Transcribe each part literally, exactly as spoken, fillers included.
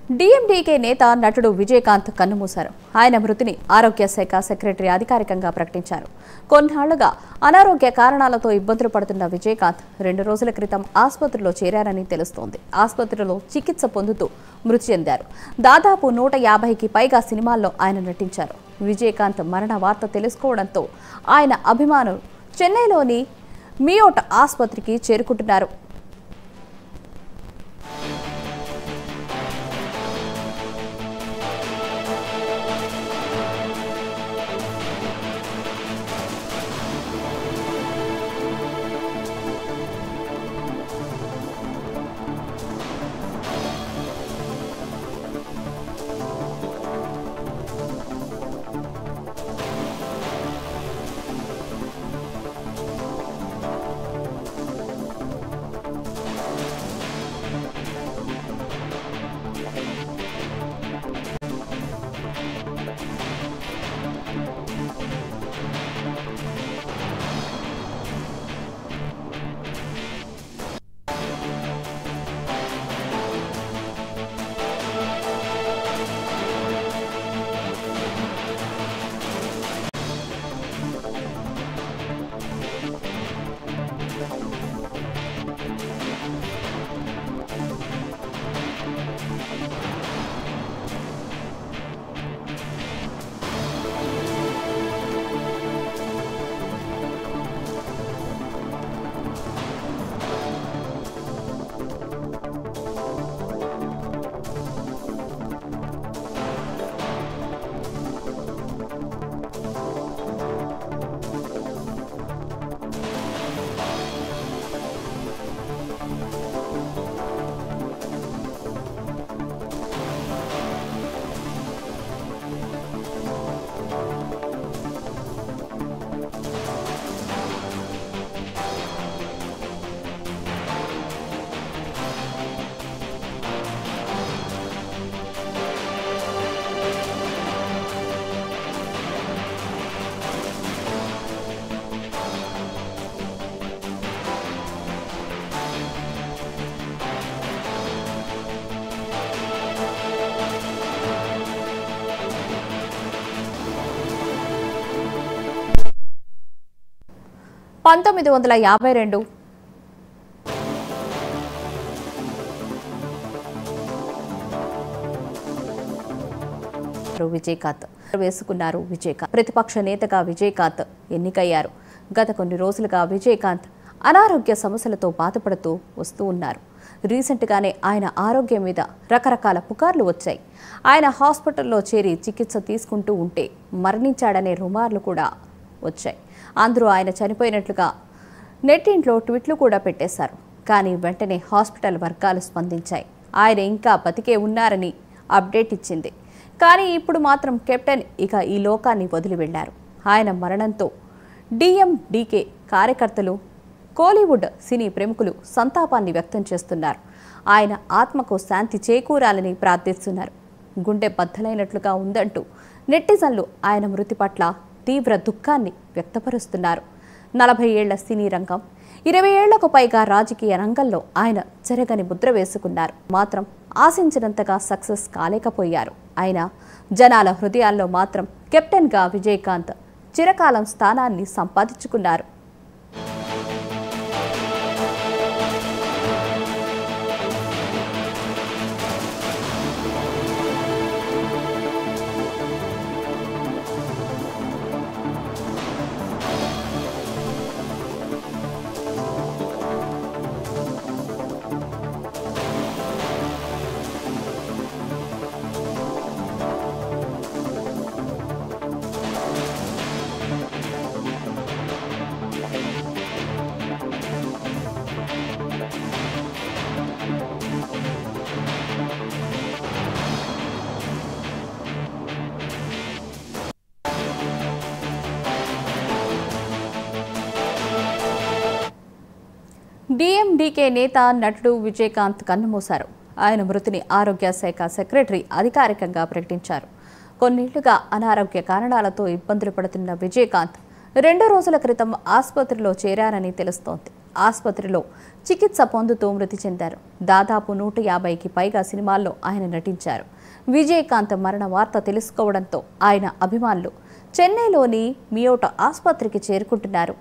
DMDK నేత నటుడు విజయకాంత్ కన్నుమూశారు. ఆయన మృతిని ఆరోగ్య శాఖ సెక్రటరీ అధికారికంగా ప్రకటించారు. కొన్నాళ్లుగా అనారోగ్య కారణాలతో ఇబ్బందులు పడుతున్న విజయకాంత్ రెండు రోజుల క్రితం ఆసుపత్రిలో చేరారని తెలుస్తోంది. ఆసుపత్రిలో చికిత్స పొందుతూ మృతి చెందారు. దాదాపు నూట యాభైకి పైగా సినిమాల్లో ఆయన నటించారు. విజయకాంత్ మరణ వార్త తెలుసుకోవడంతో ఆయన అభిమానులు చెన్నైలోని మియోట్ ఆసుపత్రికి చేరుకుంటున్నారు. పంతొమ్మిది వందల యాభై రెండు విజయకాంత్ వేసుకున్నారు. విజయకాంత్ ప్రతిపక్ష నేతగా విజయకాంత్ ఎన్నికయ్యారు. గత కొన్ని రోజులుగా విజయకాంత్ అనారోగ్య సమస్యలతో బాధపడుతూ వస్తూ ఉన్నారు. రీసెంట్ గానే ఆయన ఆరోగ్యం మీద రకరకాల పుకార్లు వచ్చాయి. ఆయన హాస్పిటల్లో చేరి చికిత్స తీసుకుంటూ ఉంటే మరణించాడనే రుమార్లు కూడా వచ్చాయి. అందరూ ఆయన చనిపోయినట్లుగా నెట్టింట్లో ట్వీట్లు కూడా పెట్టేశారు. కానీ వెంటనే హాస్పిటల్ వర్గాలు స్పందించాయి. ఆయన ఇంకా బతికే ఉన్నారని అప్డేట్ ఇచ్చింది. కానీ ఇప్పుడు మాత్రం కెప్టెన్ ఇక ఈ లోకాన్ని వదిలి వెళ్లారు. ఆయన మరణంతో డీఎండీకే కార్యకర్తలు, కోలీవుడ్ సినీ ప్రముఖులు సంతాపాన్ని వ్యక్తం చేస్తున్నారు. ఆయన ఆత్మకు శాంతి చేకూరాలని ప్రార్థిస్తున్నారు. గుండె బద్దలైనట్లుగా ఉందంటూ నెటిజన్లు ఆయన మృతి పట్ల తీవ్ర దుఃఖాన్ని వ్యక్తపరుస్తున్నారు. నలభై ఏళ్ల సినీ రంగం, ఇరవై ఏళ్లకు పైగా రాజకీయ రంగంలో ఆయన చెరగని ముద్ర వేసుకున్నారు. మాత్రం ఆశించినంతగా సక్సెస్ కాలేకపోయారు. అయినా జనాల హృదయాల్లో మాత్రం కెప్టెన్గా విజయకాంత్ చిరకాలం స్థానాన్ని సంపాదించుకున్నారు. డీఎండీకే నేత నటుడు విజయకాంత్ కన్నుమూశారు. ఆయన మృతిని ఆరోగ్య శాఖ సెక్రటరీ అధికారికంగా ప్రకటించారు. కొన్నేళ్లుగా అనారోగ్య కారణాలతో ఇబ్బందులు పడుతున్న విజయకాంత్ రెండు రోజుల క్రితం ఆసుపత్రిలో చేరారని తెలుస్తోంది. ఆసుపత్రిలో చికిత్స పొందుతూ మృతి చెందారు. దాదాపు నూట యాభైకి పైగా సినిమాల్లో ఆయన నటించారు. విజయకాంత్ మరణ వార్త తెలుసుకోవడంతో ఆయన అభిమానులు చెన్నైలోని మియోట ఆసుపత్రికి చేరుకుంటున్నారు.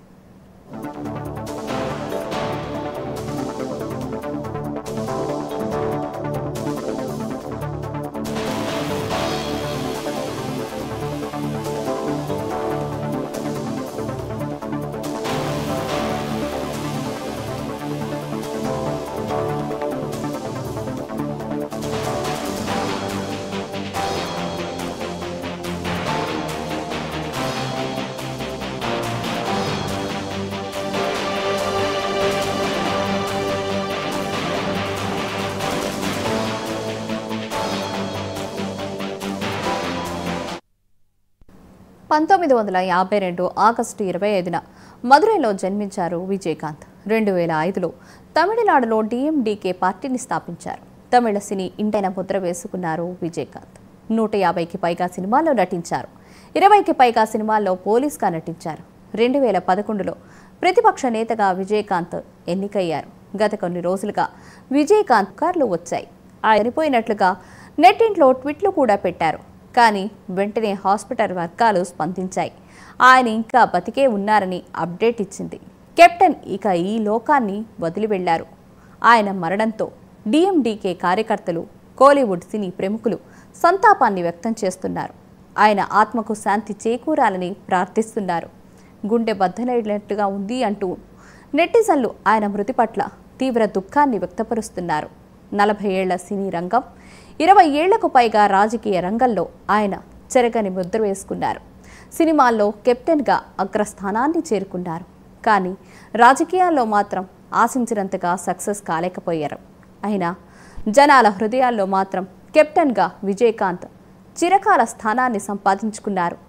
పంతొమ్మిది వందల యాభై రెండు ఆగస్టు ఇరవై ఐదున మదురైలో జన్మించారు విజయకాంత్. రెండు వేల ఐదులో తమిళనాడులో డిఎండికే పార్టీని స్థాపించారు. తమిళ సినీ ఇంటైన ముద్ర వేసుకున్నారు విజయకాంత్. నూట యాభైకి పైగా సినిమాల్లో నటించారు. ఇరవైకి పైగా సినిమాల్లో పోలీస్గా నటించారు. రెండు వేల పదకొండులో ప్రతిపక్ష నేతగా విజయకాంత్ ఎన్నికయ్యారు. గత కొన్ని రోజులుగా విజయకాంత్ కార్లు వచ్చాయి. ఆయన చనిపోయినట్లుగా నెట్టింట్లో ట్వీట్లు కూడా పెట్టారు. కానీ వెంటనే హాస్పిటల్ వర్గాలు స్పందించాయి. ఆయన ఇంకా బతికే ఉన్నారని అప్డేట్ ఇచ్చింది. కెప్టెన్ ఇక ఈ లోకాన్ని వదిలి వెళ్లారు. ఆయన మరణంతో డిఎండికే కార్యకర్తలు, కోలీవుడ్ సినీ ప్రముఖులు సంతాపాన్ని వ్యక్తం చేస్తున్నారు. ఆయన ఆత్మకు శాంతి చేకూరాలని ప్రార్థిస్తున్నారు. గుండె బద్దలైనట్టుగా ఉంది అంటూ నెటిజన్లు ఆయన మృతి పట్ల తీవ్ర దుఃఖాన్ని వ్యక్తపరుస్తున్నారు. నలభై ఏళ్ల సినీ రంగం, ఇరవై ఏళ్లకు పైగా రాజకీయ రంగంలో ఆయన చెరగని ముద్ర వేసుకున్నారు. సినిమాల్లో కెప్టెన్గా అగ్రస్థానాన్ని చేరుకున్నారు. కానీ రాజకీయాల్లో మాత్రం ఆశించినంతగా సక్సెస్ కాలేకపోయారు. అయినా జనాల హృదయాల్లో మాత్రం కెప్టెన్గా విజయకాంత్ చిరకాల స్థానాన్ని సంపాదించుకున్నారు.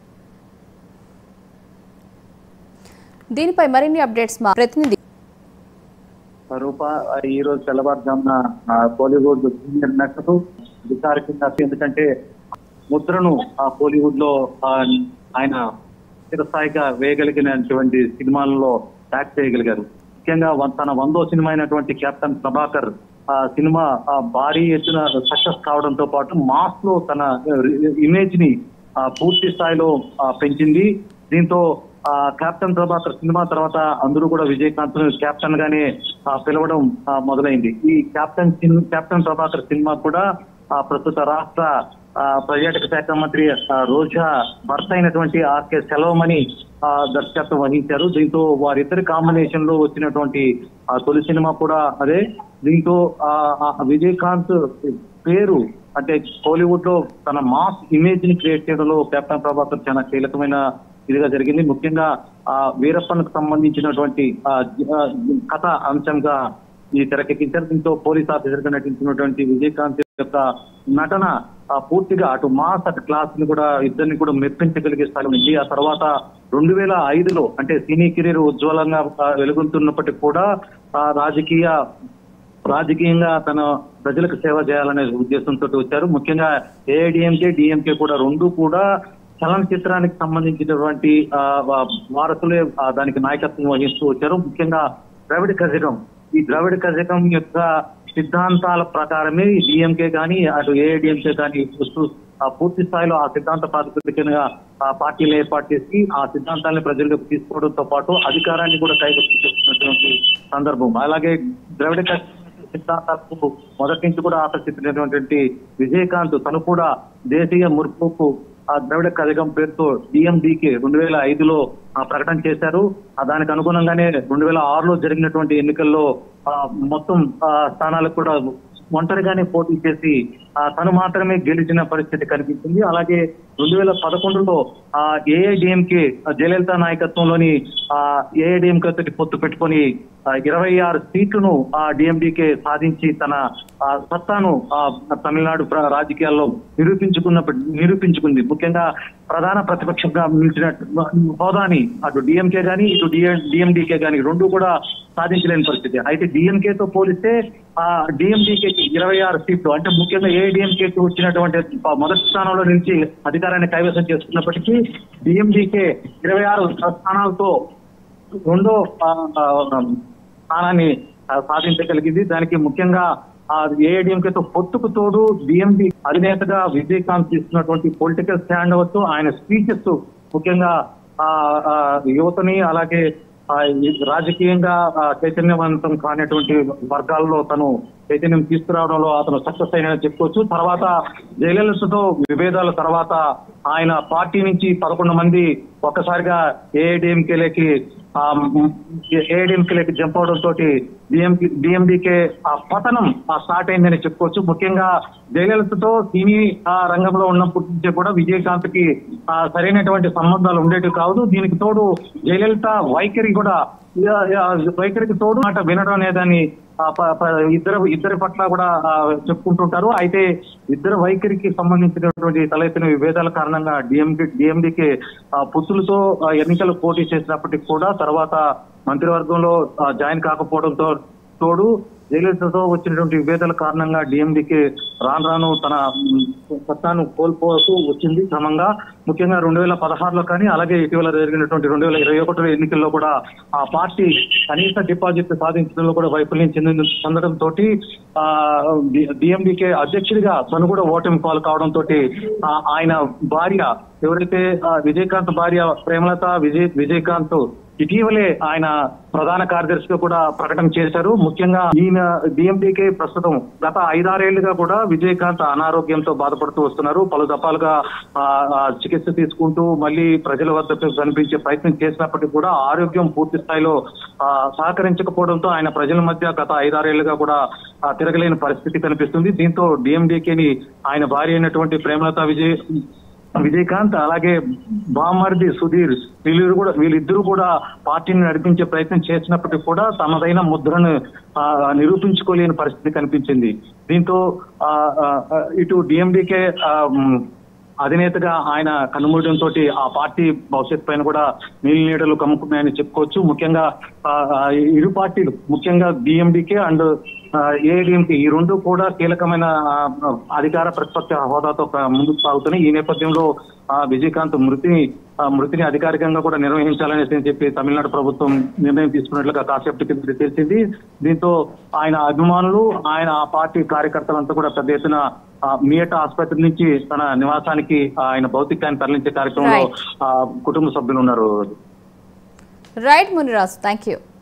దీనిపై మరిన్ని అప్డేట్స్ మా ప్రతినిధి రూప ఈ రోజు తెల్లవారుజామున కోలీవుడ్ సీనియర్ నటుడు అధికారికంగా, ఎందుకంటే ముద్రను ఆ కోలీవుడ్ లో ఆయన చిరస్థాయిగా వేయగలిగినటువంటి సినిమాలలో యాక్ట్ చేయగలిగారు. ముఖ్యంగా తన వందో సినిమా అయినటువంటి కెప్టెన్ ప్రభాకర్ ఆ సినిమా భారీ ఎత్తున సక్సెస్ కావడంతో పాటు మాస్ లో తన ఇమేజ్ ని పూర్తి స్థాయిలో పెంచింది. దీంతో ఆ కెప్టెన్ ప్రభాకర్ సినిమా తర్వాత అందరూ కూడా విజయకాంత్ కెప్టెన్ గానే పిలవడం మొదలైంది. ఈ కెప్టెన్ కెప్టెన్ ప్రభాకర్ సినిమా కూడా ప్రస్తుత రాష్ట్ర పర్యాటక శాఖ మంత్రి రోజా భర్త అయినటువంటి ఆర్కే సెలవమణి దర్శకత్వం వహించారు. దీంతో వారిద్దరి కాంబినేషన్ లో వచ్చినటువంటి తొలి సినిమా కూడా అదే. దీంతో విజయకాంత్ పేరు అంటే కోలీవుడ్ లో తన మాస్ ఇమేజ్ ని క్రియేట్ చేయడంలో కెప్టెన్ ప్రభాకర్ చాలా కీలకమైన ఇదిగా జరిగింది. ముఖ్యంగా ఆ వీరప్పన్కు సంబంధించినటువంటి కథ అంశంగా ఈ తెరకెక్కించారు. దీంతో పోలీస్ ఆఫీసర్ గా నటించినటువంటి విజయకాంత్ యొక్క నటన పూర్తిగా అటు మాస్ అటు క్లాస్ ని కూడా ఇద్దరిని కూడా మెప్పించగలిగే స్థాయి ఉంది. ఆ తర్వాత రెండు వేల ఐదులో అంటే సినీ కెరీర్ ఉజ్వలంగా వెలుగుతున్నప్పటికీ కూడా రాజకీయ రాజకీయంగా తన ప్రజలకు సేవ చేయాలనే ఉద్దేశంతో వచ్చారు. ముఖ్యంగా ఏఐడిఎంకే డిఎంకే కూడా రెండు కూడా చలనచిత్రానికి సంబంధించినటువంటి వారసులే దానికి నాయకత్వం వహిస్తూ వచ్చారు. ముఖ్యంగా ద్రవిడ కజగం ఈ ద్రవిడ కజగం యొక్క సిద్ధాంతాల ప్రకారమే డిఎంకే కానీ అటు ఏఐడిఎంకే కానీ పూర్తి స్థాయిలో ఆ సిద్ధాంత ప్రాతిపదికగా ఆ పార్టీలు ఏర్పాటు చేసి ఆ సిద్ధాంతాలను ప్రజలకు తీసుకోవడంతో పాటు అధికారాన్ని కూడా కైవసం చేస్తున్నటువంటి సందర్భం. అలాగే ద్రవిడ సిద్ధాంతాలకు మొదటి నుంచి కూడా ఆకర్షించినటువంటి విజయకాంత్ తను కూడా దేశీయ ముర్పుకు ఆ ద్రవిడ కజగం పేరుతో డిఎండికే రెండు వేల ఐదులో ప్రకటన చేశారు. దానికి అనుగుణంగానే రెండు వేల ఆరులో జరిగినటువంటి ఎన్నికల్లో మొత్తం స్థానాలకు కూడా ఒంటరిగానే పోటీ చేసి తను మాత్రమే గెలిచిన పరిస్థితి కనిపించింది. అలాగే రెండు వేల పదకొండులో ఆ ఏఐడిఎంకే జయలలిత నాయకత్వంలోని ఆ ఏఐడిఎంకే తోటి పొత్తు పెట్టుకొని ఇరవై ఆరు సీట్లను ఆ డిఎండికే సాధించి తన సత్తాను ఆ తమిళనాడు రాజకీయాల్లో నిరూపించుకున్నప్పుడు నిరూపించుకుంది. ముఖ్యంగా ప్రధాన ప్రతిపక్షంగా నిలిచిన హోదాని అటు డిఎంకే గానీ ఇటు డిఎండికే గానీ రెండు కూడా సాధించలేని పరిస్థితి. అయితే డిఎంకేతో పోలిస్తే ఆ డిఎండికేకి ఇరవై ఆరు సీట్లు అంటే ముఖ్యంగా ఏఐడిఎంకేకి వచ్చినటువంటి మొదటి స్థానంలో నుంచి అధికారాన్ని కైవసం చేసుకున్నప్పటికీ డిఎండికే ఇరవై ఆరు స్థానాలతో రెండో స్థానాన్ని సాధించగలిగింది. దానికి ముఖ్యంగా ఏఐడిఎంకేతో పొత్తుకు తోడు డిఎండి అధినేతగా విజయకాంత్ తీసుకున్నటువంటి పొలిటికల్ స్టాండ్ అవ్వచ్చు, ఆయన స్పీచెస్ ముఖ్యంగా ఆ యువతని అలాగే రాజకీయంగా చైతన్యవంతం కానిటువంటి వర్గాల్లో తను చైతన్యం తీసుకురావడంలో అతను సక్సెస్ అయిన చెప్పుకోవచ్చు. తర్వాత జయలలితతో విభేదాల తర్వాత ఆయన పార్టీ నుంచి పదకొండు మంది ఒక్కసారిగా ఏఐడిఎంకేలకి ఏఐడిఎంకేలకి జంప్ అవడం తోటి డిఎంపీ డిఎండికే ఆ పతనం స్టార్ట్ అయిందని చెప్పుకోవచ్చు. ముఖ్యంగా జయలలితతో సినీ రంగంలో ఉన్నప్పటి నుంచే కూడా విజయకాంత్ కి సరైనటువంటి సంబంధాలు ఉండేటివి కాదు. దీనికి తోడు జయలలిత వైఖరి కూడా వైఖరికి తోడు మాట వినడం అనేదాన్ని ఇద్దరు ఇద్దరి పట్ల కూడా చెప్పుకుంటుంటారు. అయితే ఇద్దరు వైఖరికి సంబంధించినటువంటి తలెత్తిన విభేదాల కారణంగా డిఎండి డిఎండికి పుత్తులతో ఎన్నికలు పోటీ చేసినప్పటికీ కూడా తర్వాత మంత్రివర్గంలో జాయిన్ కాకపోవడంతో తోడు జయలలితతో వచ్చినటువంటి విభేదాల కారణంగా డిఎండికి రాను రాను తన సత్తాను కోల్పోతూ వచ్చింది క్రమంగా. ముఖ్యంగా రెండు వేల పదహారులో కానీ అలాగే ఇటీవల జరిగినటువంటి రెండు వేల ఇరవై ఒకటి ఎన్నికల్లో కూడా ఆ పార్టీ కనీస డిపాజిట్ సాధించడంలో కూడా వైఫల్యం చెంది చెందడంతో ఆ డిఎండికే అధ్యక్షుడిగా తను కూడా ఓటమి పాలు కావడంతో ఆయన భార్య ఎవరైతే విజయకాంత్ భార్య ప్రేమలత విజయ్ విజయకాంత్ ఇటీవలే ఆయన ప్రధాన కార్యదర్శిగా కూడా ప్రకటన చేశారు. ముఖ్యంగా ఈయన డిఎండికే ప్రస్తుతం గత ఐదారేళ్లుగా కూడా విజయకాంత్ అనారోగ్యంతో బాధపడుతూ వస్తున్నారు. పలు దఫాలుగా చికిత్స తీసుకుంటూ మళ్ళీ ప్రజల వద్దకు కనిపించే ప్రయత్నం చేసినప్పటికీ కూడా ఆరోగ్యం పూర్తి స్థాయిలో సహకరించకపోవడంతో ఆయన ప్రజల మధ్య గత ఐదారేళ్లుగా కూడా తిరగలేని పరిస్థితి కనిపిస్తుంది. దీంతో డిఎండికేని ఆయన భార్య అయినటువంటి ప్రేమలత విజయ్ విజయకాంత్ అలాగే బామర్ది సుధీర్ వీళ్ళు కూడా వీళ్ళిద్దరూ కూడా పార్టీని నడిపించే ప్రయత్నం చేసినప్పటికీ కూడా తమదైన ముద్రను నిరూపించుకోలేని పరిస్థితి కనిపించింది. దీంతో ఇటు డిఎండికే అధినేతగా ఆయన కన్నుమూయడంతో ఆ పార్టీ భవిష్యత్ పైన కూడా నీలి నీడలు కమ్ముకున్నాయని చెప్పుకోవచ్చు. ముఖ్యంగా ఇరు పార్టీలు ముఖ్యంగా డిఎండికే అండ్ ఏఐడిఎంకే ఈ రెండు కూడా కీలకమైన అధికార ప్రతిపక్ష హోదాతో ముందుకు సాగుతున్నాయి. ఈ నేపథ్యంలో విజయకాంత్ మృతిని మృతిని అధికారికంగా కూడా నిర్వహించాలని చెప్పి తమిళనాడు ప్రభుత్వం నిర్ణయం తీసుకున్నట్లుగా కాసేపటికి తెలిసింది. దీంతో ఆయన అభిమానులు ఆయన ఆ పార్టీ కార్యకర్తలంతా కూడా పెద్ద ఎత్తున మియట ఆసుపత్రి నుంచి తన నివాసానికి ఆయన భౌతికాన్ని తరలించే కార్యక్రమంలో కుటుంబ సభ్యులు ఉన్నారు. Right Muniraj, thank you.